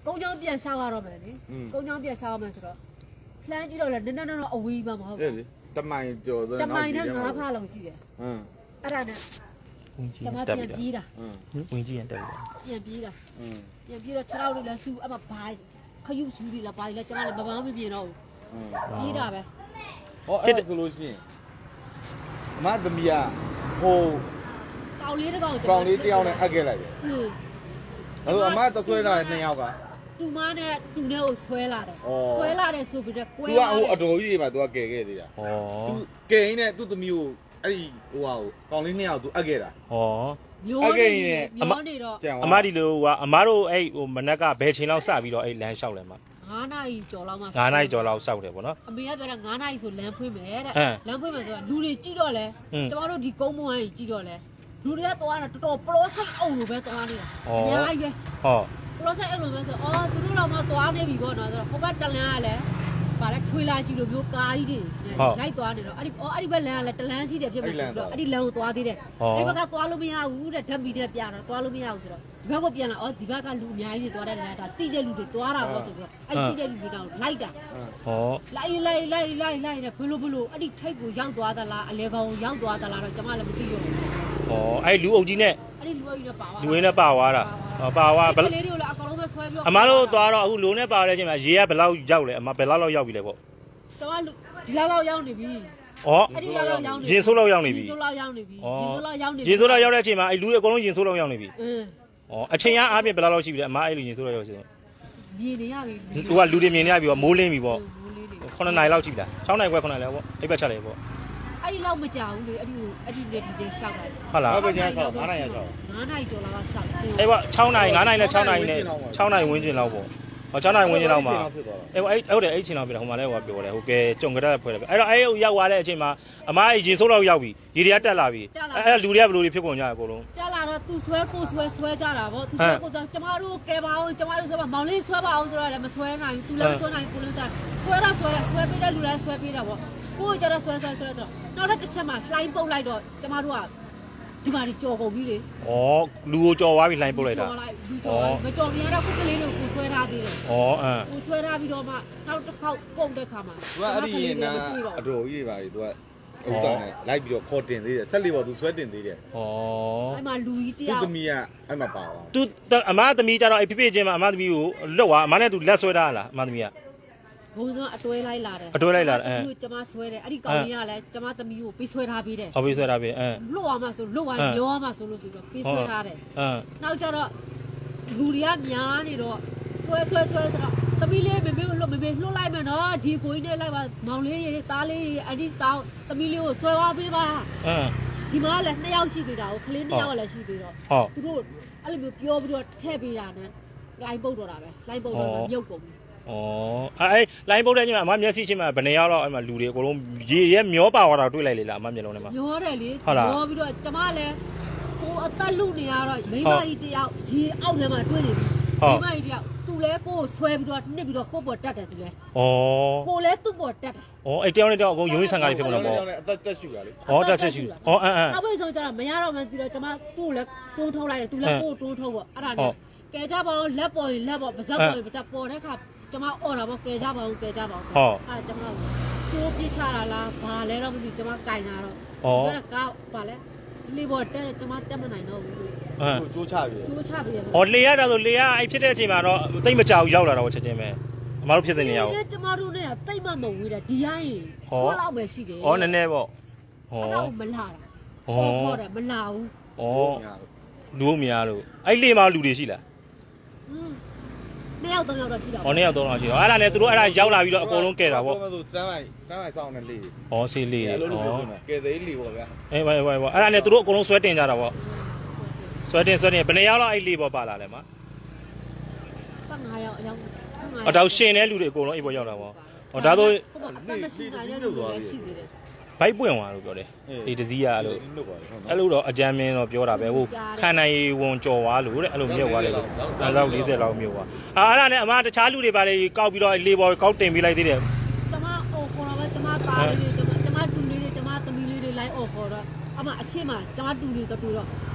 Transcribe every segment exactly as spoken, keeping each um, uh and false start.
公交变啥玩意儿没的？公交变啥玩意儿是了？咱知道了，那那那那微嘛嘛。 对，得买就得。 得买那俺怕冷气的。嗯。啊啥呢？怎么变逼的？ 嗯。文件对的。 变逼的。嗯。变逼了，吃到了书，啊嘛排，可有书的了，排了，怎么了？慢慢没变了。嗯。逼的呗。 哦，这是路线。妈的咪呀！哦。 高丽的高。 高丽雕呢？阿给来的。嗯。呃，妈都说了，你要个。 杜妈呢？杜呢？我摔了的。哦。摔了的，说不得。 杜啊，我多余嘛，都要给给的呀。哦。给呢，杜都没有，哎，哇，高丽你要杜阿给啦。哦。 阿给呢？阿妈的咯。 阿妈的咯，哇，阿妈都哎，我们那个白青老傻逼咯，哎，两小了嘛。 俺那一做了嘛。 俺那一做老少的不喏。 没呀，别人俺那一说两倍没的。嗯。两倍没说，路里知道嘞。嗯。怎么都提高么？哎，知道嘞。路里多啊，多不老少欧路呗，多啊的。哦。两个。哦。不老少欧路呗说，哦，都老嘛多啊的比过那个，后边得两嘞，把那推来几路就加一点，来多啊的了，阿里哦阿里边两嘞，得两些的偏偏多，阿里两多啊的嘞，你不看多路没有，乌的特别的偏了，多路没有是了，这边个偏了，哦这边个路面也多的嘞，它地界路的多啦，我说说，哎地界路的来的，哦，来来来来来的，不路不路，阿里泰国养多的啦，那个养多的啦，怎么了没得用？ 哦，哎路欧几呢？ 阿里路欧的包啊， 路呢包啊啦。哦，包啊！不，阿媽都多咯，အခုလုံးနဲ့包咧ချင်းမှာရေကဘယ်လောက်ရောက်လဲအမဘယ်လောက်လောက်ရောက်ပြီလဲပေါ့။ကျွန်တော်ဒီလောက်လောက်ရောက်နေပြီ။ဩအဲ့ဒီလောက်လောက်ရောက်နေပြီ။ရင်ဆိုးလောက်ရောက်နေပြီ။ရင်ဆိုးလောက်ရောက်နေပြီ။ရင်ဆိုးလောက်ရောက်နေပြီ။ရင်ဆိုးလောက်ရောက်တဲ့အချိန်မှာအဲ့လူတွေအကုန်လုံးရင်ဆိုးလောက်ရောက်နေပြီ။အင်း။ဩအချိန်အားဖြင့်ဘယ်လောက်လောက်ရှိပြီလဲအမအဲ့လူရင်ဆိုးလောက်ရောက်စီ။မြင်နေရပြီ။သူကလူတွေမြင်နေရပြီပေါ့မိုးလင်းပြီပေါ့။မိုးလင်းနေ။ခုနှစ်နာရီလောက်ရှိပြီလား။၆နာရီခွဲခုနှစ်နာရီလောက်ပေါ့။အိပ်ဘက်ချက်လေပေါ့။အဲ့ဒီလောက်မကြောက်ဘူးလေအဲ့ဒီအဲ့ဒီလက်ဒီတဲ့ရှောက်တာဟုတ်လားဟုတ်ကဲ့ညဆောက်၅နာရီဆောက်၅နာရီကျော်လောက်ကရှောက်အေးပေါ့၆နာရီ၅နာရီနဲ့၆နာရီနဲ့၆နာရီဝန်းကျင်လောက်ပေါ့ဟော၆နာရီဝန်းကျင်လောက်မှာအေးပေါ့အဲ့ဟုတ်တယ်အဲ့ချိန်လောက်ပြီဟိုမှာလည်းဟိုပြောတယ်ဟိုကဲကြုံကြတဲ့ဖွဲ့တယ်အဲ့တော့အဲ့ရောက်သွားတဲ့အချိန်မှာအမားရေဆိုးလောက်ရောက်ပြီရေတွေကတက်လာပြီအဲ့လူတွေကဘယ်လိုတွေဖြစ်ကုန်ကြအကုန်လုံးတက်လာတော့သူဆွဲကိုဆွဲဆွဲကြတာပေါ့သူဆွဲကိုကျမတို့ကဲပါအောင်ကျမတို့ဆိုပါမောင်လေးဆွဲပါအောင်ဆိုတော့လည်းမဆွဲနိုင်သူလည်းမဆွဲနိုင်ကိုလည်းဆွဲတာဆွဲတာဆွဲပေးတဲ့လူလည်းဆွဲပေးတာပေါ့ကိုကြတော့ဆွဲဆွဲဆွဲတော့နောက်တစ်ချက်မှလှိုင်းပုတ်လိုက်တော့ကျမတို့ကဒီမှာကြော်ကုန်ပြီလေဩလူကိုကြော်သွားပြီလှိုင်းပုတ်လိုက်တာကြော်လိုက်လူကြော်မကြော်ခင်ကတော့ခုကလေးတွေကိုဆွဲထားသေးတယ်ဩအမ်ကိုဆွဲထားပြီးတော့မှနောက်တစ်ခေါက်ကုန်တဲ့ခါမှာသူကအဲ့ဒီရင်နာအတော်ကြီးတွေပါလေသူကဥစ္စာနဲ့လိုက်ပြီးတော့ခေါ်တင်သေးတယ်ဆက်လေးပေါ်သူဆွဲတင်သေးတယ်ဩအဲ့မှာလူကြီးတယောက်သူသမီးကအဲ့မှာပါသွားသူအမသမီးကြတော့အဲ့ဖိဖိချင်းမှာအမသမီးကိုလွတ်သွားအမနဲ့သူလက်ဆွဲထားလားအမသမီးကဘုံစံအတွဲလိုက်လာတယ်အတွဲလိုက်လာတယ်အဲကျမဆွဲတယ်အဲ့ဒီကောင်ကြီးကလည်းကျမသမီးကိုပေးဆွဲထားပေးတယ်ဟောပေးဆွဲထားပေးအဲလွတ်သွားမှဆိုလွတ်သွားမျောမှဆိုလို့ဆိုတော့ပေးဆွဲထားတယ်အဲနောက်ကျတော့လူတွေကများနေတော့ဆွဲဆွဲဆွဲဆိုတော့သမီးလေးမေမေကိုလွတ်မေမေလွတ်လိုက်မယ်နော်ဒီကိုကြီးနဲ့လိုက်ပါမောင်လေးရေသားလေးရေအဲ့ဒီတောင်းသမီးလေးကိုဆွဲသွားပေးပါအဲဒီမှာလည်းနှစ်ယောက်ရှိသေးတာကိုကလေးနှစ်ယောက်လည်းရှိသေးတော့သူတို့အဲ့လိုမျိုးပြောပြီးတော့ထည့်ပေးတာနဲ့လိုင်းပုတ်တော့တာပဲလိုင်းပုတ်တော့မြုပ်ကုန်ပြီဩအဲ့လိုင်းပုတ်တဲ့ညမှာအမမျက်စိချင်းမှာဘယ်နေရောက်တော့အဲ့မှာလူတွေအကုန်လုံးရေရဲမျောပါသွားတာတွေ့လိုက်လေလားအမမျက်လုံးထဲမှာမျောတယ်လေမျောပြီးတော့ကျမလည်းကိုအသက်လူနေရတော့မိမကြီးတယောက်ရေအောက်ထဲမှာတွေ့နေပြီမိမကြီးတယောက်သူလဲကိုဆွဲပြီးတော့နှစ်ပြီးတော့ကိုပေါ်တက်တယ်သူလဲဩကိုလဲသူ့ပေါ်တက်တယ်ဩအဲ့တယောက်နဲ့တယောက်အကုန်ရုံးရဆန်ကားတွေဖြစ်ကုန်တော့ပေါ့အသက်တက်ရှူတာလေဩတက်ချက်ရှူဩအမ်အမ်နောက်ပြီးဆိုကြတော့မရတော့မှသူတော့ကျမသူ့လဲတိုးထုတ်လိုက်တယ်သူလဲကိုတိုးထုတ်ပေါ့အဲ့ဒါနဲ့ကဲကြပါဦးလက်ပေါ်ရင်လက်ပေါ်ပါဇက်ပေါ်ရင်ပါဇက်ပေါ်တဲ့ခါကျမအော်တာပေါ့ကဲကြပါဦးကဲကြပါဦးဟုတ်အဲကျမကျိုးပြချတာလားဘာလဲတော့မသိကျမကင်တာတော့ဩဒါကဘာလဲလေပေါ်တက်ကျမတက်မနိုင်တော့ဘူးအဲကျိုးချပြီကျိုးချပြီဩလေရတာဆိုလေရအဲ့ဖြစ်တဲ့အချိန်မှာတော့တိတ်မကြောက်ရောက်လာတော့ချက်ချင်းပဲအမတို့ဖြစ်နေရအောင်ကျမတို့နဲ့တိတ်မမဝေးတာဒီတိုင်းဟောလောက်ပဲရှိတယ်ဩနည်းနည်းပေါ့ဟောတော့မလာတာဟောဟောတယ်မလာဘူးဩလူမများလို့အဲ့လေမှာလူတွေရှိလားနှစ်ယောက်သုံးယောက်တော့ရှိတာဟောနှစ်ယောက်သုံးယောက်ရှိတော့အဲ့ဒါနဲ့သူတို့အဲ့ဒါရောက်လာပြီးတော့အကုန်လုံးကဲတာပေါ့ဟိုဆိုတန်းလိုက်တန်းလိုက်စောင်းနေလေဟောဆေးလေးဟောကဲသေးလေးပေါ့ဗျာအေးဝိုင်ဝိုင်ပေါ့အဲ့ဒါနဲ့သူတို့အကုန်လုံးဆွဲတင်ကြတာပေါ့ဆွဲတင်ဆွဲတင်ဘယ်နှစ်ယောက်လောက်အဲ့လေးပေါ့ပါလာလဲမှာ၁၅ယောက်အယောက်၁၅အတော့ရှင်တဲ့လူတွေအကုန်လုံးအိပ်ပေါ်ရောက်တာပေါ့ဟောဒါဆိုမရှိနိုင်တဲ့လူတွေလည်းရှိသေးတယ်ဘိုက်ပွင့်သွားလို့ပြောတယ်အေးတစည်းရအဲ့လိုအဲ့လိုတော့အကြမ်းမင်းတော့ပြောတာပဲဟိုခန္ဓာရည်ဝန်ကြော်သွားလို့တဲ့အဲ့လိုမြုပ်သွားတယ်လို့အဲလောက်၄၀လောက်မြုပ်သွားအာအဲ့ဒါနဲ့အမတခြားလူတွေပါလေကောက်ပြီးတော့လေပေါ်ကောက်တင်ပေးလိုက်သေးတယ်ကျမအော်ခေါ်တော့ပဲကျမသားလေးတွေကျမကျမတူလေးတွေကျမသမီးလေးတွေလိုက်အော်ခေါ်တော့အမအရှိမကျမတူလေးတော့တူတော့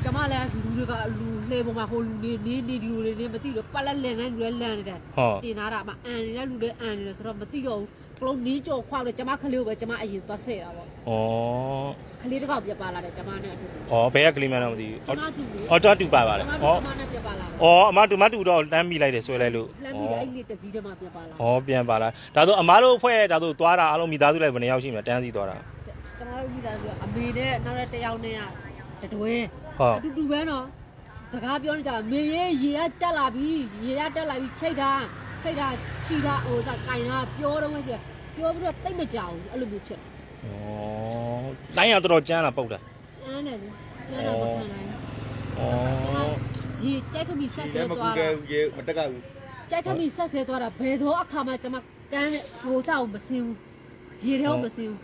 ကျမလည်းလူတွေကလူလှေပေါ်မှာဟိုလူနေနေနေဒီလူတွေနေမသိတော့ပတ်လက်လန်နဲ့လူတွေလန်နေတယ်တင်လာတာမှအန်နေတဲ့လူတွေအန်နေတယ်ဆိုတော့မသိတော့ဘူးကလုံးနင်းကြော်ခွာလို့ကျမခလေးကိုပဲကျမအရင်သွားဆက်တာပေါ့ဩခလေးတစ်ခေါက်ပြပါလာတယ်ကျမနဲ့အတူဩဘယ်ကကလေးမှန်းတော့မသိဘူးကျမတူဩတော့တူပါပါလေဩကျမနဲ့ပြပါလာဩအမတူမတူတော့တန်းမိလိုက်တယ်ဆွဲလိုက်လို့လမ်းမိတယ်အဲ့ဒီတစည်းတည်းမှပြပါလာဩပြန်ပါလာဒါဆိုအမားတို့ဖွဲ့ဒါဆိုသွားတာအားလုံးမိသားစုလိုက်ဘယ်နှယောက်ရှိမလဲတန်းစီသွားတာကျမတို့မိသားစုအမေနဲ့နောက်တဲ့တယောက်နဲ့ကတတွဲအတူတူပဲနော်စကားပြောနေကြမေရေရေကတက်လာပြီရေကတက်လာပြီချိတ်တာချိတ်တာချီတာဟိုစားကင်တာပြောတော့မရှိပြောပြီးတော့တိတ်မကြောက်ဘူးအဲ့လိုမျိုးဖြစ်တယ်ဩလိုင်းရတော့ကျန်းလာပုတ်တာကျန်းတယ်လေကျန်းတာမခံနိုင်ဩရေကြိုက်ခမီဆက်ဆဲသွားတာရေမတက်ကဘူးကြိုက်ခမီဆက်ဆဲသွားတာဘယ်တော့အခါမှကျွန်မကန်းဟိုစားကိုမစင်းဘူးရေထဲကိုမစင်းဘူး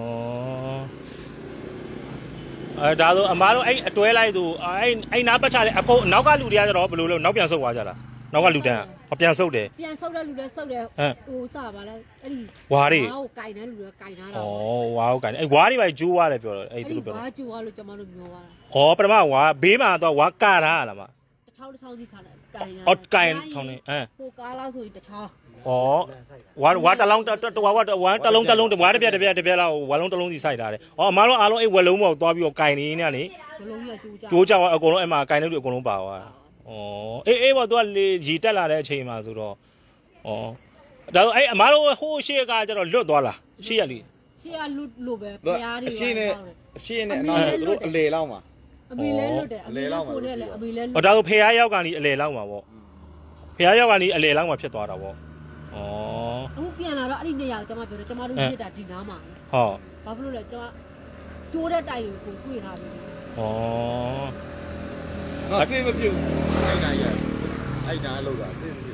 ဩအဲဒါဆိုအမားတို့အဲ့အတွဲလိုက်သူအဲ့အဲ့နားပတ်ချတယ်အခုနောက်ကလူတွေကကျတော့ဘယ်လိုလဲနောက်ပြန်ဆုတ်သွားကြလားနောက်ကလူတန်းကပြန်ဆုတ်တယ်ပြန်ဆုတ်တဲ့လူတွေဆုတ်တယ်ဟိုစပါလဲအဲ့ဒီဝါးတွေဝါးကိုကင်တဲ့လူတွေကင်ထားတာဩဝါးကိုကင်အဲ့ဝါးတွေပဲကျိုးသွားတယ်ပြောတော့အဲ့သူတို့ပြောဝါးကျိုးသွားလို့ကျွန်မတို့မျောသွားတာဩပထမဝါးဘေးမှာတော့ဝါးကာထားရလားမတချောင်းတချောင်းကြီးခါတယ်ကင်တာဩကင်ထောင်းနေအဲဟိုကားလောက်ဆိုရင်တချောင်းဩဝါးဝါးတလုံးတဝါးဝါးတလုံးတလုံးဝါးတစ်ပြက်တစ်ပြက်တစ်ပြက်လောက်ဝါးလုံးတလုံးစီစိုက်ထားတယ်ဩအမားတို့အားလုံးအဲ့ဝက်လုံးပေါ်သွားပြီးတော့ကင်နေနေလေဝက်လုံးကြီးကကျိုးကြကျိုးကြအကုန်လုံးအဲ့မှာကင်တဲ့လူအကုန်လုံးပါသွားတာဩအေးအေးပေါ့သူကလေရီတက်လာတဲ့အချိန်မှာဆိုတော့ဩဒါဆိုအဲ့အမားတို့ဟိုးရှေ့ကကျတော့လွတ်သွားလားရှေ့ရလေရှေ့ကလွတ်လို့ပဲဖျားတွေအရှေ့နဲ့အရှေ့နဲ့အနောက်သူတို့အလေလောက်မှာအမေလဲလွတ်တယ်အမေလောက်ကိုလည်းအမေလဲလွတ်ဩဒါဆိုဖျားရောက်ကနေအလေလောက်မှာပေါ့ဖျားရောက်ကနေအလေလောက်မှာဖြစ်သွားတာပေါ့ဩအခုပြန်လာတော့အဲ့ဒီနေရာကိုကျွန်မပြောတယ်ကျွန်မတို့မြစ်တာဒီနားမှာဟုတ်ဘာဖြစ်လို့လဲကျွန်မကျိုးတဲ့တိုင်ကိုကိုတွေ့ထားပြီဩငါစေးမပြုတ်အဲ့နာရအဲ့နာလောက်တာစေးမပြုတ်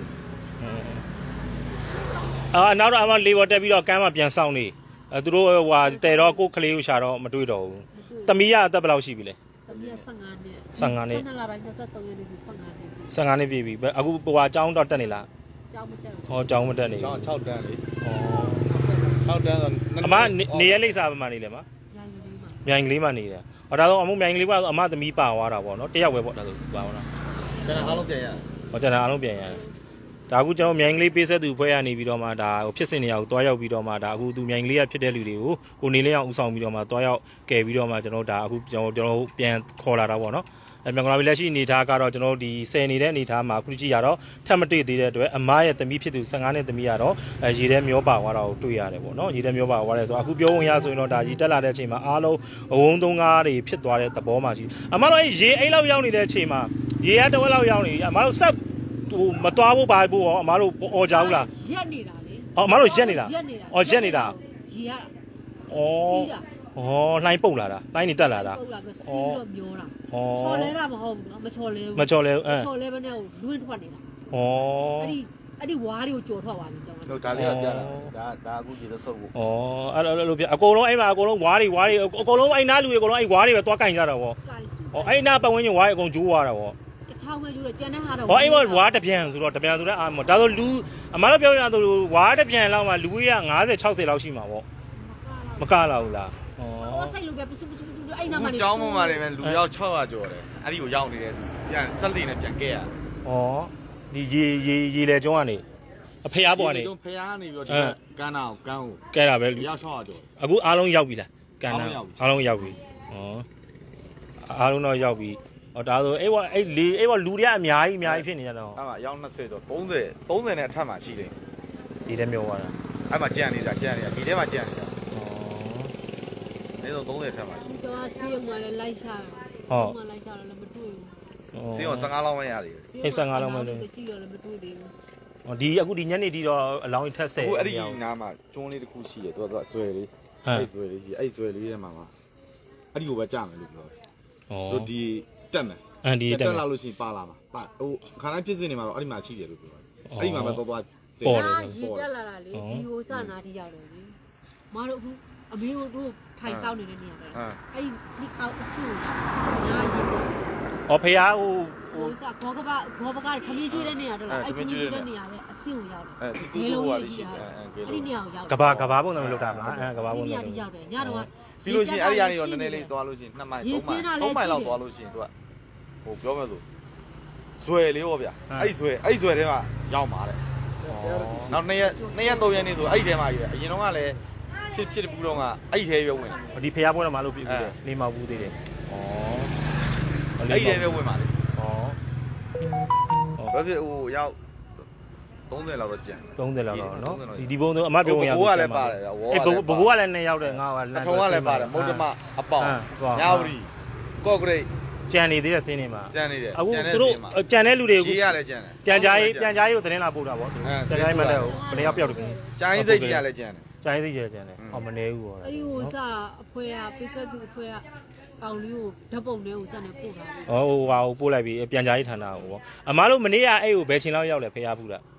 အာနောက်တော့အမလေးပေါ်တက်ပြီးတော့ကမ်းမှာပြန်ဆောင်နေအဲသူတို့ဟိုဟာတဲတော့ကိုကလေးကိုရှာတော့မတွေ့တော့ဘူးသမီးရအသက်ဘယ်လောက်ရှိပြီလဲသမီးက15နှစ် 15နှစ်ဆယ်နှစ်လပိုင်း23ရက်နေ့ဆို15နှစ်ပြီ 15နှစ်ပြီပြီအခုဟိုဟာကျောင်းတော့တက်နေလားကျောင်းမတက်ဟောကျောင်းမတက်နေကျောင်း6တန်းလေဩ6တန်းဆိုအမနေရလိမ့်စာပဲမှနေလေမမြိုင်ကလေးမှနေတယ်ဟောဒါတော့အမမြိုင်ကလေးကတော့အမသမီးပါသွားတာပေါ့နော်တယောက်ပဲပေါ့ဒါဆိုပါသွားတာကျွန်တော်အားလုံးပြန်ရဟောကျွန်တော်အားလုံးပြန်ရဒါအခုကျွန်တော်မြိုင်ကလေးပေးဆက်သူဖွဲ့ရနေပြီးတော့မှဒါဟိုဖြစ်စင်နေရကိုတွားရောက်ပြီးတော့မှဒါအခုသူမြိုင်ကလေးကဖြစ်တဲ့လူတွေကိုကိုနေလေးအောင်ဥဆောင်ပြီးတော့မှတွားရောက်ကယ်ပြီးတော့မှကျွန်တော်ဒါအခုကျွန်တော်ကျွန်တော်ပြန်ခေါ်လာတာပေါ့နော်အဲမြန်ကလာပြီးလက်ရှိအနေထားကတော့ကျွန်တော်ဒီဆယ်နေတဲ့အနေထားမှာအခုကြည့်ရတော့ထပ်မတွေ့သေးတဲ့အတွက်အမားရဲ့သမီးဖြစ်သူ15နှစ်သမီးကတော့အဲရေထဲမျောပါသွားတာကိုတွေ့ရတယ်ပေါ့နော်ရေထဲမျောပါသွားတယ်ဆိုတော့အခုပြောဝင်ရဆိုရင်တော့ဒါရေတက်လာတဲ့အချိန်မှာအားလုံးအဝုန်းသုံးကားတွေဖြစ်သွားတဲ့သဘောမှရှိအမားတို့အဲရေအိတ်လောက်ရောက်နေတဲ့အချိန်မှာရေကတဝက်လောက်ရောက်နေအမားတို့ဆက်ဟိုမတွားဖို့ပါဖို့ရောအမားတို့អော်ကြဘူးလားရက်နေတာလေအော်အမားတို့ရက်နေတာရက်နေတာအော်ရက်နေတာရေရဩဩလှိုင်းပုတ်လာတာလှိုင်းနေတက်လာတာပုတ်လာပြီးစီးတော့မျောတာချော်လဲတာမဟုတ်ဘူးနော်မချော်လဲဘူးမချော်လဲဘူးအဲချော်လဲဘဲနဲ့လွင့်ထွက်နေတာဩအဲ့ဒီအဲ့ဒီဝါးတွေကိုကြော်ထွက်သွားပြီကျွန်တော်ဒါလေးကပြတာဒါဒါအခုဒီလိုဆုပ်ဖို့ဩအဲ့လိုလိုပြအကုန်လုံးအဲ့မှာအကုန်လုံးဝါးတွေဝါးတွေအကုန်လုံးအဲ့နားလူတွေအကုန်လုံးအဲ့ဝါးတွေပဲသွားကင်ကြတာဗောဩအဲ့နားပတ်ဝန်းကျင်ဝါးတွေအကုန်ကျိုးသွားတာဗောတခြားဝဲကျိုးတော့ကျန်တဲ့ဟာတော့ဟောအဲ့ဘောဝါးတပြန်ဆိုတော့တပြန်ဆိုတဲ့အာမဒါဆိုလူအမတို့ပြောရတာဆိုဝါးတပြန်လောက်မှလူကြီးက50 60လောက်ရှိမှာဗောမကလာဘူးလားဩဟောစိတ်လူပဲပစုပစုအဲ့နားမှာနေကျောင်းပေါ်မှာနေပဲလူရောက်600ကျော်တယ်အဲ့ဒီကိုရောက်နေတယ်ပြန်ဆက်လေးနဲ့ပြန်ကဲရဩဒီရေရေရေလေကျွန်းကနေအဖေအားပေါ်ကနေဖျားနေပြီးတော့ဒီကန်းနာကိုကန်းကိုကဲတာပဲလူရောက်600ကျော်အခုအားလုံးရောက်ပြီလားကန်းနာအားလုံးရောက်ပြီဩအားလုံးတော့ရောက်ပြီဟောဒါဆိုအဲ့ဘောအဲ့လေအဲ့ဘောလူတွေကအများကြီးအများကြီးဖြစ်နေကြတော့အဲ့မှာရောက်20ကျော်30 30နဲ့အထက်မှာရှိတယ်ဒီထဲမျိုးသွားတာအဲ့မှာကြံနေတာကြံနေတာဒီထဲမှာကြံနေတာနေတော့30ထက်မှာကျွန်တော်ဆေးရုံမှာလည်းလိုက်ရှာတာဟုတ်မှလိုက်ရှာတော့လည်းမတွေ့ဘူးဆေးရုံ15လောက်ပဲရသေးတယ်အေး15လောက်ပဲလို့ကြည့်တော့လည်းမတွေ့သေးဘူးဟောဒီအခုဒီညနေတီတော့အလောင်းထက်ဆယ်အခုအဲ့ဒီနားမှာကျွန်းလေးတစ်ခုရှိတယ်သူကသူကဆွဲလေးအဲ့ဆွဲလေးရှိအဲ့ဆွဲလေးထဲမှာမှာအဲ့ဒီကိုပဲကြာမယ်လို့ပြောတယ်ဩတို့ဒီတက်မယ်အန်ဒီတက်လာလို့ရှိရင်ပါလာမှာပါဟိုခါတိုင်းဖြစ်စစ်နေမှာတော့အဲ့ဒီမှာရှိတယ်လို့ပြောတယ်အဲ့ဒီမှာပဲတော့တော့ပေါ်တယ်ရေတက်လာတာလေဒီဟိုစနာတိရောက်တယ်လေမတို့အခုအမေတို့ထိုင်ဆောင်နေတဲ့နေရာပဲအဲ့ဒီအောက်အဆူညာကြီးဩဖေးဟိုဟိုစခေါကပခေါပကခမင်းကျွေးတဲ့နေရာတော့လားအဲ့ခမင်းကျွေးတဲ့နေရာပဲအဆူရောက်တယ်အဲဒီလိုဟာလေးရှိတယ်အဲ့ဒီနေရာကိုရောက်ကဘာကဘာပုံစံမျိုးလောက်တာမလားအဲကဘာပုံစံမျိုးရောက်တယ်ညတော့ပြီးလို့ရှိရင်အဲ့ဒီကနေတော့နည်းနည်းလေးသွားလို့ရှိရင်နှစ်မိုင်သုံးမိုင်သုံးမိုင်လောက်သွားလို့ရှိရင်သူကဟိုပြောမယ်ဆိုဇွဲလေးပေါ့ဗျအဲ့ဇွဲအဲ့ဇွဲထဲမှာရောက်ပါတယ်နောက်နှစ်ရက်နှစ်ရက်သုံးရက်နေဆိုအဲ့ဒီထဲမှာကြီးအရင်တော့ကလည်းဖြစ်ဖြစ်ဘူးတော့ကအဲ့ဒီထဲပဲဝင်ဒီဖျားပွဲတော့မလို့ပြည့်ပြီနေမဘူးသေးတယ်ဩအဲ့ဒီထဲပဲဝင်ပါလေဩဘာဖြစ်ဟိုရောက်သုံးဆယ်လောက်တော့ကျန်သုံးဆယ်လောက်တော့နော်ဒီဒီဘုံတော့အမပြောရဘိုးကလည်းပါတယ်ဗျအေးဘိုးဘိုးကလည်းနှစ်ယောက်တယ်ငါကလမ်းထုံးကလည်းပါတယ်မုတ်တမအပေါင်ညာဝတီကော့ဂရိတ်ကြံနေသေးတဲ့စင်းနေမှာကြံနေတယ်အခုသူတို့ကြံတဲ့လူတွေကိုကြီးရလည်းကြံတယ်ကြံကြားရေးပြန်ကြားရေးကိုသတင်းလာပို့တာပေါ့ကြံကြားရေးမှလည်းဘယ်နှစ်ယောက်ပြောက်တယ်ကြံရေးစိတ်ကြီးရလည်းကြံတယ်ကြံရေးစိတ်ကြီးကြံတယ်အော်မနေဘူးပေါ့အဲ့ဒီဟိုစအဖွဲက Facebook အဖွဲကကောင်လေးကိုဓာတ်ပုံလေးကိုစနေပို့တာဩဟိုဟာကိုပို့လိုက်ပြီပြန်ကြားရေးဌာနကိုပေါ့အမားတို့မနေ့ကအဲ့ကိုဘယ်ချိန်လောက်ရောက်လဲဖျားဘူးလား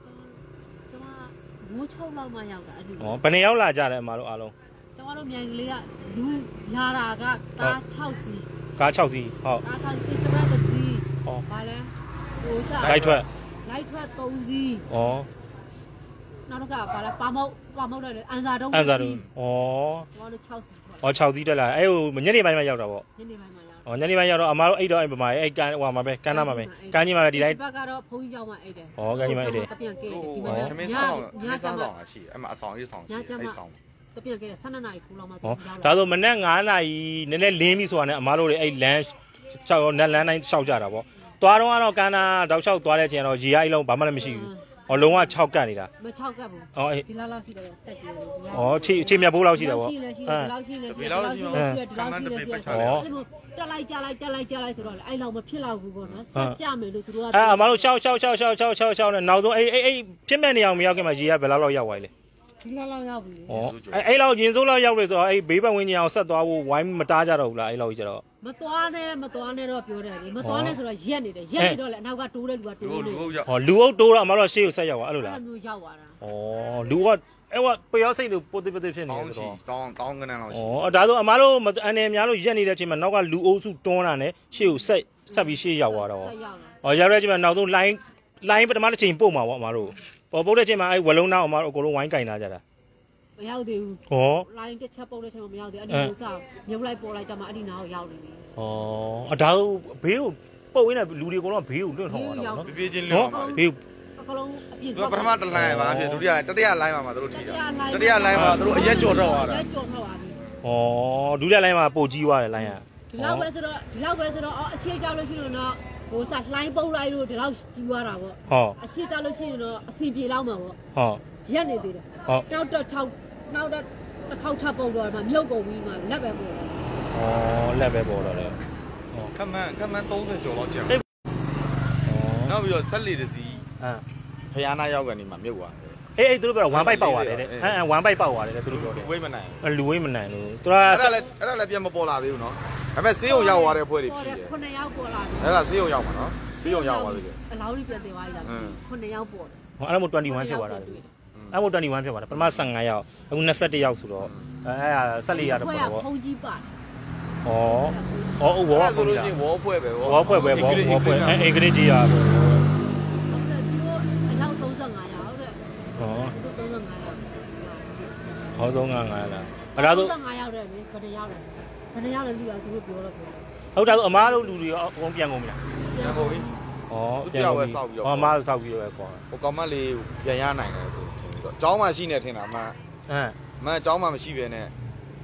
မိုးချုံလောက်မှရောက်တာအဲ့ဒီဩဘယ်နှစ်ယောက်လာကြလဲအမားတို့အားလုံးကျွန်တော်တို့မြိုင်ကလေးကလူလာတာကကား၆စီးကား၆စီးဟုတ်ကား၆စီးစပတ်တစ်စီးဩဘာလဲဟိုစလိုက်ထွက်လိုက်ထွက်၃စီးဩနောက်တော့ကဘာလဲပါမောက်ပါမောက်တယ်အန်စာတုံးအန်စာတုံးဩကျွန်တော်တို့၆စီးဩ၆စီးတက်လာအဲ့ဟိုညနေပိုင်းမှရောက်တာပေါ့ညနေပိုင်းမှရောက်ဩညနေပိုင်းရောက်တော့အမားတို့အိတ်တော့အဲ့ပမာအဲ့ကန်ဟိုမှာပဲကန်နာမှာပဲကန်ကြီးမှာပဲဒီတိုင်းဘက်ကတော့ဖုန်းကြီးရောက်မှအိတ်တယ်ဩကန်ကြီးမှာအိတ်တယ်ပြန်ကဲတယ်ဒီမှာညညဆောင်ဆောင်ရှိအဲ့မှာအဆောင်ရေးဆောင်အဲ့ဆောင်တပြန်ကဲတယ်၁၂နာရီခိုးလောက်မှတော့ဒါဆိုမနေ့ငါးနာရီနည်းနည်းလင်းပြီဆိုတာနဲ့အမားတို့တွေအဲ့လမ်းချောက်နက်လမ်းတိုင်းချောက်ကြတာပေါ့သွားတော့ကတော့ကန်နာတောက်လျှောက်သွားတဲ့ချိန်တော့ရေအိုက်လုံးဘာမှလည်းမရှိဘူးဟောလုံးဝ၆ကတ်နေတာမ၆ကတ်ဘူးဩအေးဒီလောက်လောက်ရှိတယ်ဆက်ကြည့်ဩချီချီမြတ်ဘိုးလောက်ရှိတယ်ပေါ့ရှိတယ်ရှိတယ်ဒီလောက်ရှိတယ်ဒီလောက်ရှိတယ်ဒီလောက်ရှိတယ်တက်လိုက်ကြလိုက်တက်လိုက်ကြလိုက်ဆိုတော့အဲ့လောက်မဖြစ်တော့ဘူးပေါ့နော်ဆက်ကြမယ်လို့သူတို့ကအဲအမတို့ရှောက်ရှောက်ရှောက်ရှောက်ရှောက်ရှောက်ရှောက်နဲ့နောက်ဆုံးအဲ့အဲ့အဲ့ဖြစ်မဲ့နေအောင်မရောက်ခင်မှာရေကဘယ်လောက်လောက်ရောက်သွားလဲဒီလောက်လောက်ရောက်ပြီဩအဲ့အဲ့လောက်ရင်စိုးလောက်ရောက်လေဆိုတော့အဲ့ဘေးပတ်ဝန်းကျင်အောင်ဆက်သွားဖို့ဝိုင်းမတားကြတော့ဘူးလားအဲ့လောက်ကြီးကျတော့မသွားနဲ့မသွားနဲ့တော့ပြောတယ်လေမသွားနဲ့ဆိုတော့ရက်နေတယ်ရက်နေတော့လေအနောက်ကတိုးတဲ့လူကတိုးနေဟောလူအုပ်တိုးတော့အမတို့ရှေ့ကိုဆက်ရောက်သွားအဲ့လိုလားအဲ့လိုမျိုးရောက်သွားတာဩလူကအဲ့ကပျောစိတ်လို့ပိုတိပတိဖြစ်နေတယ်ဆိုတော့တောင်းတောင်းကနန်းလောက်ရှိဩဒါဆိုအမတို့အနေများလို့ရက်နေတဲ့အချိန်မှာနောက်ကလူအုပ်စုတွန်းတာနဲ့ရှေ့ကိုဆက်ဆက်ပြီးရှေ့ရောက်သွားတော့ဆက်ရောက်လာဩရောက်တဲ့အချိန်မှာနောက်ဆုံး line line ပထမတစ်ချိန်ပို့မှာပေါ့အမတို့ပေါ်ပို့တဲ့အချိန်မှာအဲ့ဝလုံးနောက်အမတို့အကုန်လုံးဝိုင်းကင်လာကြတာမရောက်သေးဘူးဟော line တစ်ချက်ပုတ်တဲ့အချိန်မှာမရောက်သေးအဲ့ဒီလိုစမြုပ်လိုက်ပေါ်လိုက်ကြမှာအဲ့ဒီနာကိုရောက်နေပြီဩအဒါဘေးကိုပုတ်ရင်းတဲ့လူတွေအကုန်လုံးဘေးကိုလွင့်ထောင်သွားတာနော်ပြေးချင်းလွင့်ပါဘေးအကလုံးအပြည့်ပထမတစ်လိုင်းပါဖြစ်ဒုတိယတတိယလိုင်းမှာမှာတို့ထိတာတတိယလိုင်းမှာတို့အရက်ကြော်တော့သွားတာအရက်ကြော်တော့သွားပြီဩဒုတိယလိုင်းမှာပို့ကြီးသွားတယ်လိုင်းကဒီလောက်ပဲဆိုတော့ဒီလောက်ပဲဆိုတော့အရှိကြောက်လို့ရှိရင်တော့ဟိုစားလှိုင်းပုတ်လိုက်လို့ဒီလောက်ကြီးသွားတာပေါ့ဟောအရှိကြောက်လို့ရှိရင်တော့အစီပြေလောက်မှာပေါ့ဟောရက်နေသေးတယ်နောက်တော့၆နောက်တော့တစ်ခေါက်ထပ်ပုတ်တော့မှမြုပ်ကုန်ပြီးမှလက်ပဲပေါ်တယ်ဩလက်ပဲပေါ်တော့တယ်ခမန်းခမန်း၃၀ကျော်လောက်ကျန်ဩနောက်ပြီးတော့ဆက်လီတစီဟမ်ဖျားနာရောက်ကနေမှမြုပ်သွားတယ်အေးအေးသူတို့ပြောဝမ်ပိုက်ပေါက်သွားတယ်တဲ့အဲအဲဝမ်ပိုက်ပေါက်သွားတယ်တဲ့သူတို့ပြောတယ်လူဝိမနိုင်လူဝိမနိုင်လို့သူကအဲ့ဒါလည်းအဲ့ဒါလည်းပြန်မပေါ်လာသေးဘူးနော်ဒါပေမဲ့ဆေးရုံရောက်သွားတဲ့ဖွဲ့တွေဖြစ်တယ်ခုနှစ်ယောက်ပေါ်လာတယ်အဲ့ဒါဆေးရုံရောက်မှာနော်ဆေးရုံရောက်သွားသေးတယ်အလောင်းကြီးပြန်တင်သွားပြီလားခုနှစ်ယောက်ပေါ်တယ်ဟောအဲ့ဒါမို့၂၁ဖြစ်သွားတာလေအဲ့မို့၂၁ဖြစ်သွားတာပထမ၁၅ယောက်အခု၂၁ယောက်ဆိုတော့အဲအဲ့ဒါ၁၄ရတယ်ပေါ့ပေါ့ဖုန်ကြီးပါတယ်ဩဩဝေါ်ဆိုလို့ရှိရင်ဝေါ်ဖွဲ့ပဲဝေါ်ဖွဲ့ပဲဝေါ်ဝေါ်ဖွဲ့အဲအင်္ဂလိပ်ကြီးရပါဘူးဟောဆုံးကငါးလားအဲ့ဒါဆိုငါးရောက်တယ်လေဘယ်နှရောက်လဲဘယ်နှရောက်လဲသိပါသူတို့ပြောတော့ပြောဟုတ်ဒါဆိုအမားတို့လူတွေရောအကုန်ပြန်ကုန်ပြီလားပြန်ကုန်ပြီဩပြန်ကုန်ပြီဟောအမားတို့စောက်ပြီးတော့ပဲကွာဟိုကောင်မလေးပြန်ရနိုင်တယ်ဆိုထင်ပြီးတော့ကျောင်းမှာရှိနေထင်တာမှဟမ်မှကျောင်းမှာမရှိပဲနဲ့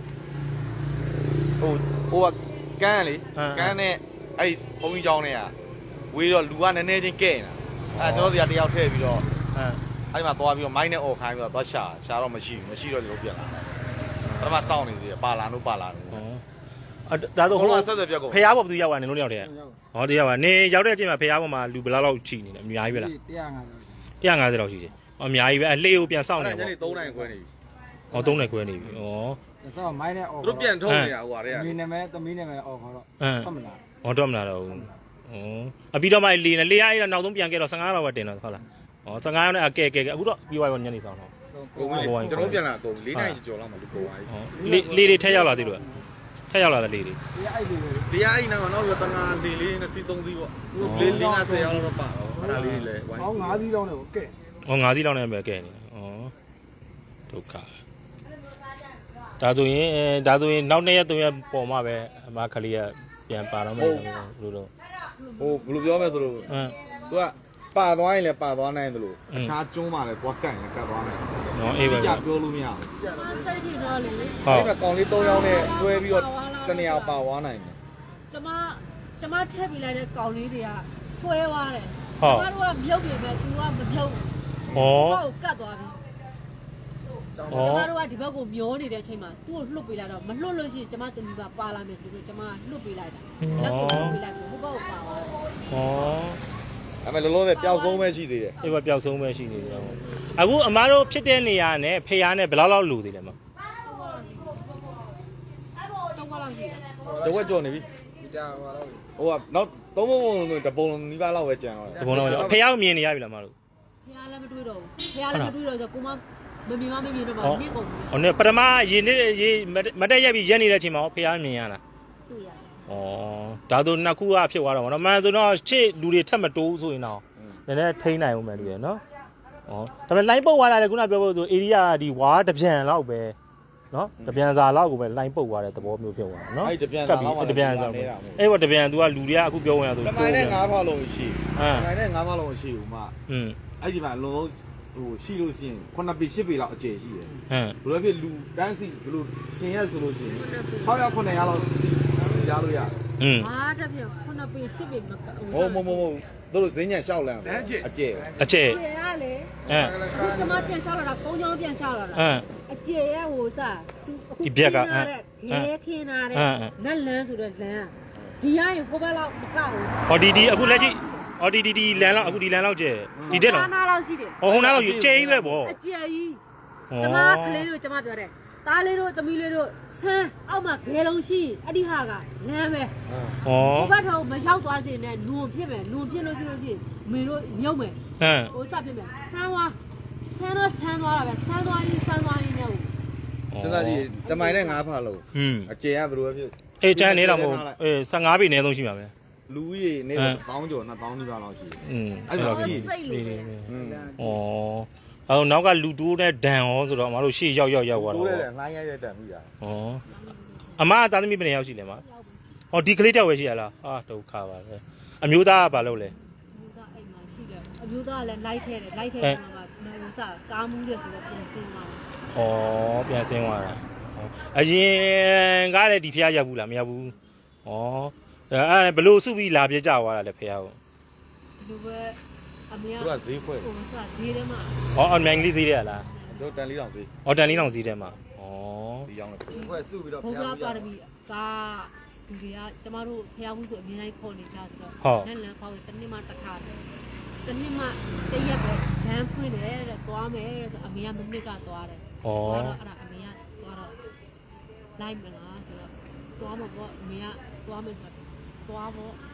ဟိုဟိုကကန်းလေကန်းနဲ့အဲ့ဘုံကြီးကျောင်းတွေကဝေးတော့လူကနည်းနည်းချင်းကဲ့နေတာအဲကျွန်တော်စီကတယောက်ထည့်ပြီးတော့ဟမ်အဲ့မှာသွားပြီးတော့မိုင်းနဲ့អော်ခိုင်းပြီးတော့သွားရှာရှာတော့မရှိဘူးမရှိတော့ကျွန်တော်ပြန်လာတယ်ပထမစောင့်နေသေးတယ်ပါလာလို့ပါလာတယ်ဩဒါဆိုဟိုဖျားပေါ်ဘယ်သူရောက်ကနေလို့ရောက်တယ်ဟောတရားပါနေရောက်တဲ့အချိန်မှာဖျားပေါ်မှာလူဘယ်လောက်လောက်ချီနေလဲအများကြီးပဲလား၁၅၀လောက်ရှိတယ်အများကြီးပဲအလှေကိုပြန်စောင့်နေပေါ့ညနေ၃နိုင်ခွဲနေပြီဩ၃နိုင်ခွဲနေပြီဩဆောက်မိုင်းနဲ့អော်သူတို့ပြန်ထုတ်နေတာဟိုဟာတွေကမင်းနာမည်သမီးနာမည်អော်ခေါ်တော့ဟုတ်မလားဩတော့မလားတော့ဩအပြီးတော့မှလေလေအဲ့တော့နောက်ဆုံးပြန်ခဲ့တော့၁၅လောက်ပဲတင်တော့ဟုတ်လားဩ၁၅ရောက်နဲ့အကဲကဲအခုတော့ပြီးသွားရောညနေဆောင်တော့ကုန်ပြီကျွန်တော်ပြန်လာကုန်၄နိုင်ကျော်လောက်မှလူကုန်သွားပြီလေလေထက်ရောက်လာသေးလို့ထက်ရောက်လာတဲ့လေတွေတရားအဲ့ဒီတရားအဲ့နောက်တော့တငါလေလေးနဲ့စီးသုံးစီးပေါ့လေလေး၅၀ရောက်တော့ပါတော့အဲ့ဒါလေးလည်းဝိုင်းဟော၅စီးလောက်နဲ့ကဲဩ၅စီးလောက်နဲ့ပဲကဲနေဩဒုက္ခဒါဆိုရင်ဒါဆိုရင်နောက်နှစ်ရက်သုံးရက်ပေါ်မှာပဲအမခလေးကပြန်ပါတော့မယ်လို့လို့ဟိုဘယ်လိုပြောမလဲဆိုလို့သူကပါသွားရင်လည်းပါသွားနိုင်တယ်လို့အခြားကျုံးမှလည်းသွားကန့်ရင်ကတ်သွားနိုင်နော်အေးပဲကြပြောလို့မရဘူးစိတ်ထင်တော့လေဟုတ်ကဲ့ကောင်လေး၃ယောက်နဲ့တွဲပြီးတော့တနေရာပါသွားနိုင်တယ်ကျမကျမထည့်ပြလိုက်တဲ့ကောင်လေးတွေကဆွဲသွားတယ်ကျမတို့ကမြုပ်ပြီပဲသူကမမြုပ်ဘူးဟောကတ်သွားပြီကျမတို့ကဒီဘက်ကိုမျောနေတဲ့အချိန်မှာသူ့ကိုလှုပ်ပေးလိုက်တော့မလှုပ်လို့ရှိရင်ကျမတမီးကပါလာမယ်ဆိုတော့ကျမလှုပ်ပေးလိုက်တာလက်ကိုလှုပ်ပေးလိုက်ပြီးဟိုဘက်ကိုပါသွားတယ်ဟောအဲ့မဲ့လောလောဆယ်ပျောက်ဆုံးပဲရှိသေးတယ်အေးပဲပျောက်ဆုံးပဲရှိနေတယ်ဟုတ်အခုအမားတို့ဖြစ်တဲ့နေရာနဲ့ဖေယားနဲ့ဘယ်လောက်လောက်လူသေးလဲမတော့ဘာလောက်ရှိလဲတဝက်ကြော်နေပြီဟိုကနောက်သုံးပုံတပုံနီးပါးလောက်ပဲကြံတော့တပုံလောက်ဖေယားကိုမြင်နေရပြီလားမတို့ဖေယားလည်းမတွေ့တော့ဘူးဖေယားလည်းမတွေ့တော့ဆိုကိုမမမြင်မမမြင်တော့ပါနစ်ကုန်ဟိုနဲ့ပထမရေနေရေမတက်ရက်ပြီးရက်နေတဲ့အချိန်မှာဖေယားမြင်ရလားတွေ့ရဩဒါဆိုနှစ်ခုကဖြစ်သွားတော့ဗောနော်မှန်ဆိုတော့ချစ်လူတွေထက်မတိုးဆိုရင်တော့နည်းနည်းထိန်းနိုင်အောင်မယ်လူရယ်နော်ဩဒါပေမဲ့ line ပုတ်သွားတာလေခုနပြောဖို့ဆို area ဒီဝါတပြန်လောက်ပဲနော်တပြန်စာလောက်ကိုပဲ line ပုတ်သွားတဲ့သဘောမျိုးဖြစ်သွားတာနော်အဲ့တပြန်စာလောက်တပြန်စာအဲ့ဘောတပြန် तू ကလူတွေကအခုပြောဝင်ရဆိုတမိုင်နဲ့ငါးဖောက်လုံးရှိတမိုင်နဲ့ငါးဖောက်လုံးရှိဦးမှာอืมအဲ့ဒီမှာလုံးဟိုရှိလို့ရှိရင်ခုနှစ်ပေရှစ်ပေလောက်အကျယ်ရှိတယ်ဟမ်ဘယ်လိုဖြစ်လူတန်းစီဘယ်လိုရှင်ရက်ဆိုလို့ရှိရင်၆ယောက်ခုနှစ်ယောက်လောက်ရလို့ရတယ်อืมဟာတက်ပြခုနှစ်ပေရှစ်ပေမကဟုတ်မဟုတ်မဟုတ်တို့ဈေးညံလျှောက်လန်းအကျယ်အကျယ်အကျယ်ရလေအဲဒီကမပြန်လျှောက်လာတာကုန်းချောင်းပြန်လျှောက်လာတာအဲအကျယ်ရဟိုစားဒီပြက်ကခဲခင်းလာတဲ့နတ်လန်းဆိုတဲ့လန်းဒီရရင်ကိုဘက်လောက်မကောက်ဘူးဟောဒီဒီအခုလက်ရှိဟောဒီဒီဒီလန်လောက်အခုဒီလန်လောက်ကျဲဒီတက်လောက်နားလောက်ရှိတယ်ဟောဟိုနားလောက်ကျဲကြီးပဲဗောအကျယ်ကြီးကျမကလေးတို့ကျမပြောတယ်သားလေးတို့သမီးလေးတို့ဆန်းအောက်မှာဂဲလုံးရှိအဲ့ဒီဟာကလမ်းပဲဟောကိုဘက်တော့မရောက်သွားစေနဲ့လွန်ဖြစ်မယ်လွန်ဖြစ်လို့ရှိလို့ရှိရင်မေတို့မြုပ်မယ်ဟမ်ဟိုစဖြစ်မယ်ဆန်းသွားဆန်းတော့ဆန်းသွားတာပဲဆန်းသွားရင်ဆန်းသွားရင်လည်းစဉ်းစားကြည့်တမိုင်နဲ့ငါးဖားလုံးอืมအကျယ်ကဘယ်လိုဖြစ်အေးကျန်နေတော့မဟုတ်အေး၁၅ပေအနည်းဆုံးရှိပါပဲလူကြီးနေတော့တောင်းကျော်နှစ်တောင်းနီးပါးလောက်ရှိတယ်อืมအဲ့တော့ကြီးอืมဩအော်နောက်ကလူတိုးနဲ့ဒန်ရောဆိုတော့အမတို့ရှေ့ရောက်ရောက်ရောက်သွားတော့တိုးတယ်လှိုင်းရရတန်ပြီလားဩအမသားသမီးဘယ်နှစ်ယောက်ရှိလဲမဩဒီကလေးတောက်ပဲရှိရလားဟာဒုက္ခပါပဲအမျိုးသားကဘာလုပ်လဲအမျိုးသားအိမ်မှာရှိတယ်အမျိုးသားကလည်းလိုက်ထဲတယ်လိုက်ထဲတယ်မှာဟိုစားကားမှုတယ်ဆိုတော့ပြန်ဆင်းသွားတယ်ဩပြန်ဆင်းသွားတာအရင်ကားလည်းဒီဖျားရောက်ဘူးလားမရောက်ဘူးဩအဲဘလို့စုပြီးလာပြကြသွားတာလေဖျားကိုဘလို့ပဲအမေကသူကဈေးခွဲဟိုစားဈေးထဲမှာဩအမြန်ကြီးဈေးထဲလားတို့တန်လေးတောင်ဈေးဩတန်လေးတောင်ဈေးထဲမှာဩဈေးရောက်တယ်ဈေးခွဲစုပြီးတော့ဖျားဘူးပါရမီကားလူတွေကကျမတို့ဖျားဘူးဆိုအမြင်တိုင်းခေါ်နေကြဆိုတော့လမ်းလမ်းခေါ်တယ်တနေ့မှတစ်ခါတယ်တနေ့မှတရက်ပဲလမ်းဖွင့်တယ်တဲ့သွားမယ်တဲ့ဆိုအမေကမနစ်ကသွားတယ်ဩအဲ့ဒါအမေကသွားတော့လိုက်မလားဆိုတော့သွားမှာပေါ့အမေကသွားမယ်ဆိုတော့သွားပေါ့ဩ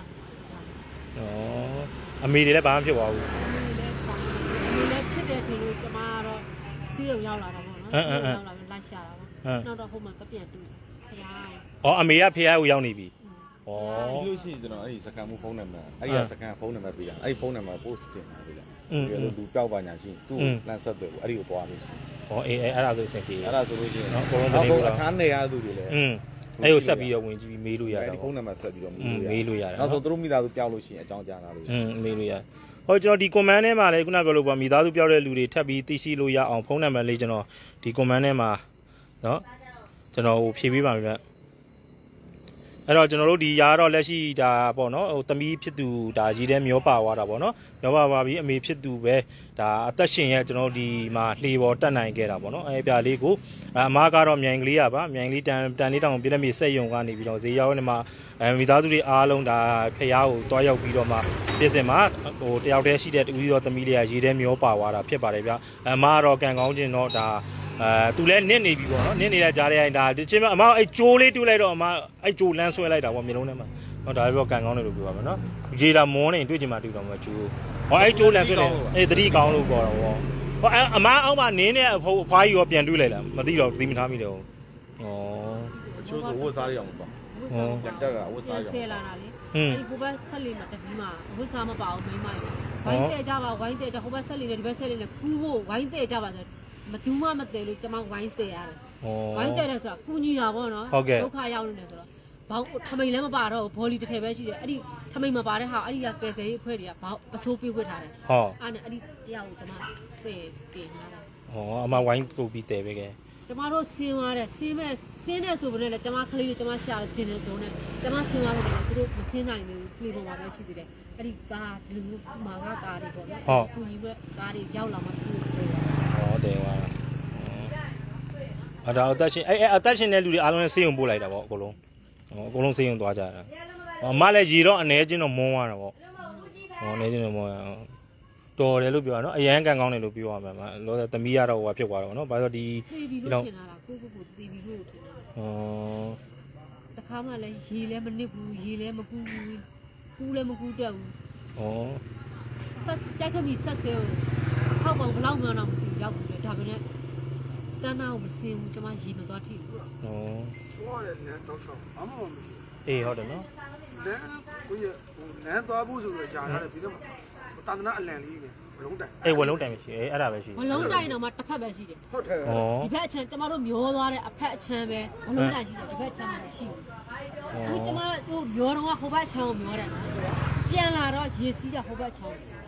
အမေတွေလည်းဘာမှဖြစ်သွားဘူးအမေလည်းအမေလည်းဖြစ်တယ်ခင်လို့ကျမကတော့စီးရုံရောက်လာတာပေါ့နော်စီးရုံရောက်လာပြီးလိုက်ရှာတာပေါ့နောက်တော့ဟိုမှာတပြန်တူတယ်ဖျားဩအမေကဖျားကိုရောက်နေပြီဩဒီလိုရှိကျွန်တော်အဲ့ဒီစကန်မှုဖုန်းနံပါတ်အဲ့ဒီစကန်ဖုန်းနံပါတ်ပေးရအဲ့ဒီဖုန်းနံပါတ် post တင်ပါပေးရဒီလိုလူတောက်ပါညာရှိသူ့လမ်းဆက်တယ်အဲ့ဒီကိုပွားလို့ရှိဩအေးအဲ့ဒါဆိုစင်ပြေအဲ့ဒါဆိုလို့ရှိရင်နော်အကုန်လုံးအချမ်းနေရသူတွေလည်းอืมအဲ့ကိုဆက်ပြီးတော့ဝင်ကြည့်ပြီးမေးလို့ရတယ်ဒီဖုန်းနံပါတ်ဆက်ပြီးတော့မေးလို့ရတယ်နောက်ဆုံးသူတို့မိသားစုပြောက်လို့ရှိရင်အကြောင်းကြားလာလို့อืมမေးလို့ရဟောကျွန်တော်ဒီ comment ထဲမှာလည်းခုနပြောလို့ပါမိသားစုပြောက်တဲ့လူတွေထပ်ပြီးသိရှိလို့ရအောင်ဖုန်းနံပါတ်လေးကျွန်တော်ဒီ comment ထဲမှာเนาะကျွန်တော်ဟိုဖြည့်ပေးပါမယ်ဗျအဲ့တော့ကျွန်တော်တို့ဒီຢာတော့လက်ရှိဒါပေါ့နော်ဟိုသမီးဖြစ်သူဒါရေးတဲ့မျောပါသွားတာပေါ့နော်မျောပါပါပြီးအမေဖြစ်သူပဲဒါအသက်ရှင်ရဲ့ကျွန်တော်ဒီမှာလှေပေါ်တက်နိုင်ခဲ့တာပေါ့နော်အဲပြလေးကိုအမားကတော့မြိုင်ကလေးရပါမြိုင်ကလေးတန်တန်လေးတောင်ပြည့်တဲ့မြေစက်ယုံကနေပြီးတော့ဈေးရောက်နေမှာအဲမိသားစုတွေအားလုံးဒါဖျားကိုတွားရောက်ပြီးတော့မှပြည်စင်မှာဟိုတယောက်တည်းရှိတဲ့တူပြီးတော့သမီးလေးကရေးတဲ့မျောပါသွားတာဖြစ်ပါတယ်ဗျအမားကတော့ကံကောင်းခြင်းတော့ဒါအဲသူလည်းနစ်နေပြီပေါ့နော်နစ်နေတဲ့ကြားထဲဒါဒီချင်းအမအဲ့ကြိုးလေးတူးလိုက်တော့အမအဲ့ကြိုးလန်းဆွဲလိုက်တာပေါ့မျိုးလုံးထဲမှာဟောဒါပြောကန်ကောင်းတယ်လို့ပြောပါမယ်နော်ရေလာမွန်းနေတွေ့ချင်မှတွေ့တော့မှာကြိုးဟောအဲ့ကြိုးလန်းဆွဲတယ်အေးသတိကောင်းလို့ပြောတော့ဟောဟောအမအောက်မှာနင်းနေအဖိုးအဖွားကြီးရောပြန်တွေ့လိုက်လားမသိတော့သိမထားမိတယ်ဟောဩချိုးဆိုဝတ်စားရအောင်ပေါ့ဟောပြန်တက်တာဝတ်စားရအောင်ဆဲလာတာလေအဲ့ဒီဟိုဘက်ဆက်လေးမှာတစည်းမှာဝတ်စားမပါဘူးမိမကြီးဝိုင်းတဲ့ကြပါဝိုင်းတဲ့ကြဟိုဘက်ဆက်လေးနဲ့ဒီဘက်ဆက်လေးနဲ့ခူးဖို့ဝိုင်းတဲ့ကြပါဆိုမတူးမမတဲလို့ကျမဝိုင်းတဲရတယ်ဝိုင်းတဲတယ်ဆိုတာကုညီတာပေါ့နော်ဒုက္ခရောက်နေတယ်ဆိုတော့ဘောင်းထမိန်လည်းမပါတော့ဘောလီတစ်ထည်ပဲရှိတယ်အဲ့ဒီထထမိန်မပါတဲ့ဟာအဲ့ဒီကကယ်ဆယ်ရေးအဖွဲ့တွေကဘာပစိုးပေးခွင့်ထားတယ်ဟုတ်အဲ့နဲ့အဲ့ဒီတရားကိုကျွန်မတည်တည်ညာတာဟောအမဝိုင်းပုတ်ပြီးတယ်ပဲကဲကျွန်မတို့ဆင်းသွားတယ်ဆင်းမဲ့ဆင်းတဲ့ဆိုပေမဲ့လည်းကျွန်မကလေးတွေကျွန်မရှာတဲ့ခြင်းတဲ့ဆိုနဲ့ကျွန်မဆင်းသွားတယ်သူတို့မဆင်းနိုင်ဘူးကလေးပေါ်မှာပဲရှိသေးတယ်အဲ့ဒီကားဒီလိုမျိုးမာကကားတွေပေါ့နော်ဟုတ်ကူကြီးပဲကားတွေရောက်လာမှသူတို့ဟောတယ်ပါအဲ့ဒါအသက်ရှင်အဲ့အဲ့အသက်ရှင်တဲ့လူတွေအားလုံးနဲ့ဆေးရုံပို့လိုက်တာပေါ့အကုန်လုံးဟောအကုန်လုံးဆေးရုံသွားကြတာအမလည်းရေတော့အနေချင်းတော့မုန်းသွားတာပေါ့ဟောအနေချင်းတော့မုန်းရတော်တယ်လို့ပြောတာနော်အရန်ကန်ကောင်းတယ်လို့ပြောရမှာမှာလောသမီးရတော့ဟိုဖြစ်သွားတော့နော်ဘာလို့ဒီဒီတော့ထင်လာတာကိုကိုကိုတီဗီလို့ထင်တာဩတခါမှလည်းရေလည်းမနစ်ဘူးရေလည်းမကူဘူးကူလည်းမကူတက်ဘူးဩဆက်ကြိုက်ကမိဆက်စဲဟောက်ပေါင်းဘလောက်မှတော့မသိရောက်ဘူးလေဒါပေမဲ့တန်းနာကိုမစင်ဘူးကျွန်မရေမသွားထိဘူးဩဟောတယ်လမ်းတော့ဆောင်အမှမမရှိအေးဟုတ်တယ်နော်လမ်းကိုရဟိုလမ်းသွားဖို့ဆိုတော့ကြာလာတယ်ပြီးတော့တာသနာအလံလေးနေဝလုံးတိုင်အေးဝလုံးတိုင်မရှိအေးအဲ့ဒါပဲရှိဝလုံးတိုင်တော့မှတစ်ဖက်ပဲရှိတယ်ဟုတ်တယ်ဒီဘက်အချမ်းကျမတို့မျောသွားတဲ့အဖက်အချမ်းပဲဝလုံးတိုင်ရှိတယ်ဒီဘက်အချမ်းမရှိဘူးအခုကျမတို့မျောတော့ဟိုဘက်အချမ်းကိုမျောတယ်ပြန်လာတော့ရေစီးတာဟိုဘက်အချမ်းကိုစီးတာဩ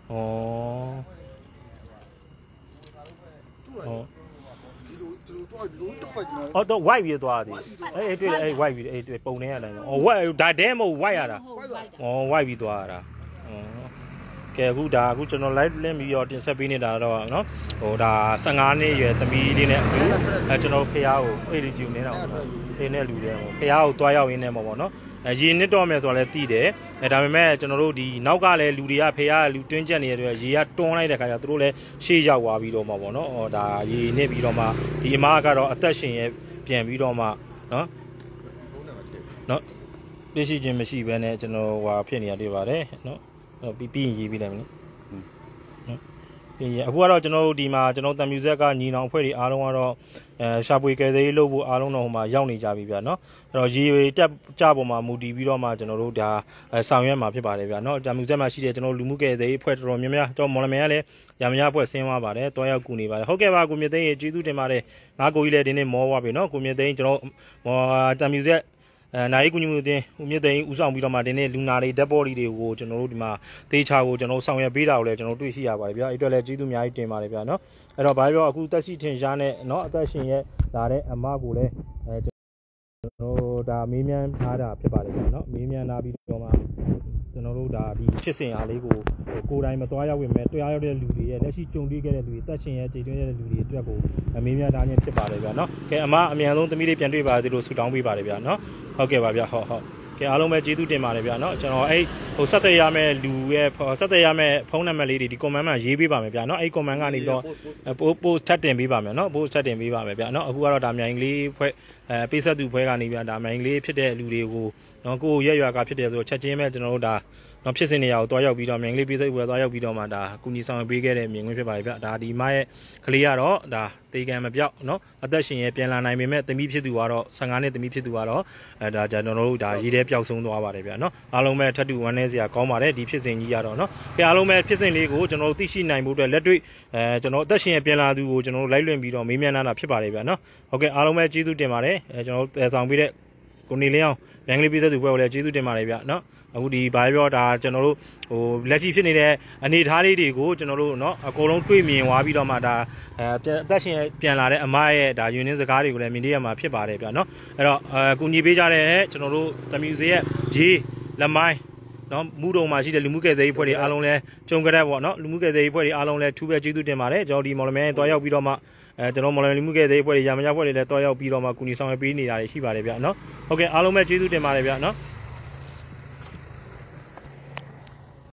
အော်တော့ white ပြီးသွားသည်အေးအေးတွေ့အေး white ပြီးအေးတွေ့ပုံနေရတိုင်းအော် white ဒါတဲမဟုတ် white ရတာအော် white ပြီးသွားတာအော်ကဲအခုဒါအခုကျွန်တော် live လင်းပြီးတော့တင်ဆက်ပေးနေတာတော့နော်ဟိုဒါဆယ်ငါးနှစ်ရွယ်သမီးလေးနဲ့အခုအဲကျွန်တော်ဖះကိုအေးလေးကြည့်နေတာပေါ့နော်အေးနဲ့လူတွေပေါ့ဖះကိုတွားရောက်ရင်းနဲ့ပေါ့ပေါ့နော်အဲရေနစ်တော့မယ်ဆိုတော့လည်းသိတယ်အဲဒါပေမဲ့ကျွန်တော်တို့ဒီနောက်ကလည်းလူတွေကဖះကလူတွင်းကျက်နေတဲ့ရေကတွန်းလိုက်တဲ့ခါကျသူတို့လည်းရှေ့ရောက်သွားပြီးတော့မှပေါ့နော်ဟောဒါရေနစ်ပြီးတော့မှဒီအမကတော့အသက်ရှင်ရဲ့ပြန်ပြီးတော့မှနော်နော်ပြည့်ရှိခြင်းမရှိဘဲနဲ့ကျွန်တော်ဟိုဖြစ်နေရတွေ့ပါတယ်နော်ပြီးပြီးရင်ရေးပြီးလိုက်မယ်နော်ပြီးရင်အခုကတော့ကျွန်တော်တို့ဒီမှာကျွန်တော်တန်မြူဆက်ကညီနောင်အဖွဲ့တွေအားလုံးကတော့အဲရှာပွေကယ်သေးလို့ဖို့အားလုံးတော့ဟိုမှာရောက်နေကြပြီဗျာနော်အဲ့တော့ရေတက်ကြပေါ်မှာမူတည်ပြီးတော့မှကျွန်တော်တို့ဒါဆောင်ရွက်မှာဖြစ်ပါတယ်ဗျာနော်တန်မြူဆက်မှာရှိတဲ့ကျွန်တော်လူမှုကယ်သေးအဖွဲ့တော်တော်များများတော့မော်လမြိုင်ကလည်းရမရအဖွဲ့ဆင်းသွားပါတယ်တွားရောက်ကူနေပါတယ်ဟုတ်ကဲ့ပါကိုမြင့်သိန်းရေကျေးဇူးတင်ပါတယ်ငါကိုကြီးလည်းဒီနေ့မောသွားပြီနော်ကိုမြင့်သိန်းကျွန်တော်တန်မြူဆက်အဲနိုင်ကူညီမှုအတင်းဦးမြင့်သိန်းဦးဆောင်ပြီးတော့မှဒီနေ့လူနာတွေဓာတ်ပေါ်ဒီတွေကိုကျွန်တော်တို့ဒီမှာသေချာကိုကျွန်တော်ဆောင်ရွက်ပေးတာကိုလည်းကျွန်တော်တွေ့ရှိရပါတယ်ဗျာအဲ့အတွက်လည်းကျေးဇူးအများကြီးတင်ပါတယ်ဗျာနော်အဲ့တော့ဘာပြောအခုတက်ရှိထင်ရှားနဲ့နော်အသက်ရှင်ရဲ့လာတဲ့အမကိုလည်းအဲကျွန်တော်ဒါမေးမြန်းထားတာဖြစ်ပါတယ်ဗျာနော်မေးမြန်းထားပြီးတော့မှကျွန်တော်တို့ဒါဒီဖြစ်စဉ်အားလေးကိုကိုယ်တိုင်မသွားရောက်ဝင်မဲ့တွားရောက်တဲ့လူတွေရဲ့လက်ရှိကြုံတွေ့ခဲ့တဲ့လူတွေတက်ရှင်ရဲ့ကြိတ်တွင်းတဲ့လူတွေအတွက်ကိုမေးမြန်းထားခြင်းဖြစ်ပါတယ်ဗျာနော်ကဲအမအမြန်ဆုံးသမီးလေးပြန်တွေ့ပါသေးလို့ဆုတောင်းပေးပါတယ်ဗျာနော်ဟုတ်ကဲ့ပါဗျာဟုတ်ဟုတ်ကဲအားလုံးပဲကျေးဇူးတင်ပါတယ်ဗျာနော်ကျွန်တော်အဲ့ဟိုဆက်သွယ်ရမယ့်လူရဲ့ဆက်သွယ်ရမယ့်ဖုန်းနံပါတ်လေးတွေဒီ comment မှာရေးပေးပါမယ်ဗျာနော်အဲ့ comment ကနေပြီးတော့ post ထပ်တင်ပေးပါမယ်နော် post ထပ်တင်ပေးပါမယ်ဗျာနော်အခုကတော့ဒါမြိုင်ကလေးဖွဲ့အဲပေးဆက်သူဖွဲ့ကနေဗျာဒါမြိုင်ကလေးဖြစ်တဲ့လူတွေကိုနော်ကိုရက်ရွာကဖြစ်တယ်ဆိုချက်ချင်းပဲကျွန်တော်တို့ဒါနော်ဖြစ်စဉ်နေရာကိုတွားရောက်ပြီးတော့မြိုင်ကလေးပေးဆက်ဖွဲ့တွားရောက်ပြီးတော့မှဒါကုညီဆောင်ပေးခဲ့တဲ့မြင်ကွင်းဖြစ်ပါတယ်ဗျာဒါဒီမရဲ့ကလေးကတော့ဒါတေကံမပြောက်နော်အသက်ရှင်ရဲ့ပြန်လာနိုင်ပေမဲ့သမီးဖြစ်သူကတော့ဆယ်ငါးနှစ်သမီးဖြစ်သူကတော့အဲဒါကျွန်တော်တို့ဒါရေးတဲ့ပျောက်ဆုံးသွားပါတယ်ဗျာနော်အားလုံးပဲထပ်တူဝမ်းနည်းစရာကောင်းပါတယ်ဒီဖြစ်စဉ်ကြီးကတော့နော်ကဲအားလုံးပဲဖြစ်စဉ်လေးကိုကျွန်တော်တို့သိရှိနိုင်ဖို့အတွက်လက်တွေ့အဲကျွန်တော်အသက်ရှင်ရဲ့ပြန်လာသူကိုကျွန်တော်တို့လိုက်လွှင့်ပြီးတော့မေးမြန်းတာဖြစ်ပါတယ်ဗျာနော်ဟုတ်ကဲ့အားလုံးပဲကျေးဇူးတင်ပါတယ်အဲကျွန်တော်တို့တည်ဆောင်ပြီးတဲ့ကိုနေလင်းအောင်ရန်ကလေးပြည်သက်သူဘွဲကိုလည်းကျေးဇူးတင်ပါတယ်ဗျာနော်အခုဒီဘာပြောဒါကျွန်တော်တို့ဟိုလက်ရှိဖြစ်နေတဲ့အနေအထားလေးတွေကိုကျွန်တော်တို့เนาะအကုန်လုံးတွေ့မြင်သွားပြီးတော့မှဒါအဲအသက်ရှင်ပြန်လာတဲ့အမရဲ့ဒါယူနင်းစကားတွေကိုလည်းမြင်တွေ့ရမှာဖြစ်ပါတယ်ဗျာเนาะအဲ့တော့အကူညီပေးကြတဲ့ကျွန်တော်တို့တမီဇေရဲ့ရေးလက်မိုင်းเนาะမူတုံမှာရှိတဲ့လူမှုကယ်ဆယ်ရေးဖွဲ့တွေအားလုံးလည်းကြုံကြတဲ့ပေါ့เนาะလူမှုကယ်ဆယ်ရေးဖွဲ့တွေအားလုံးလည်းထူးပဲကျေးဇူးတင်ပါတယ်ကျွန်တော်ဒီမော်လမြိုင်တွားရောက်ပြီးတော့မှအဲကျွန်တော်မော်လမြိုင်လူမှုကယ်ဆယ်ရေးဖွဲ့တွေရမရဖွဲ့တွေလည်းတွားရောက်ပြီးတော့မှကူညီဆောင်ရွက်ပေးနေတာတွေရှိပါတယ်ဗျာเนาะဟုတ်ကဲ့အားလုံးပဲကျေးဇူးတင်ပါတယ်ဗျာเนาะ